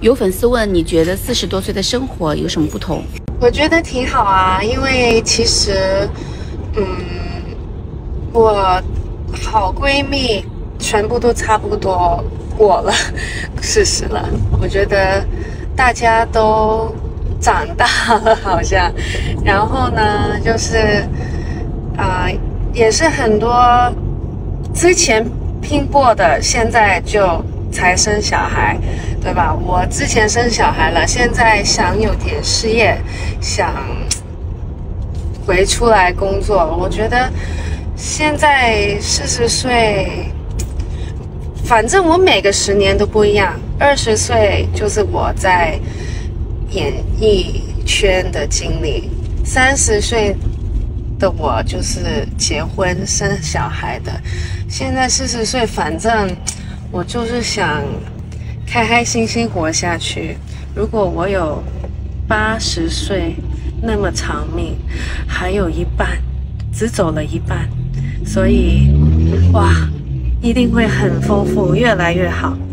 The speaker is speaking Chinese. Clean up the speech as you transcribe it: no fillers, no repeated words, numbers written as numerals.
有粉丝问，你觉得40多岁的生活有什么不同？ 我觉得挺好啊，因为其实，我好闺蜜全部都差不多过了40了，我觉得大家都长大了好像，然后呢，就是也是很多之前拼过的，现在就才生小孩，对吧？我之前生小孩了，现在想有点事业，想回出来工作。我觉得现在40岁，反正我每个10年都不一样。20岁就是我在演艺圈的经历，30岁的我就是结婚生小孩的，现在40岁，反正我就是想开开心心活下去。如果我有80岁那么长命，还有一半，只走了一半，所以哇，一定会很丰富，越来越好。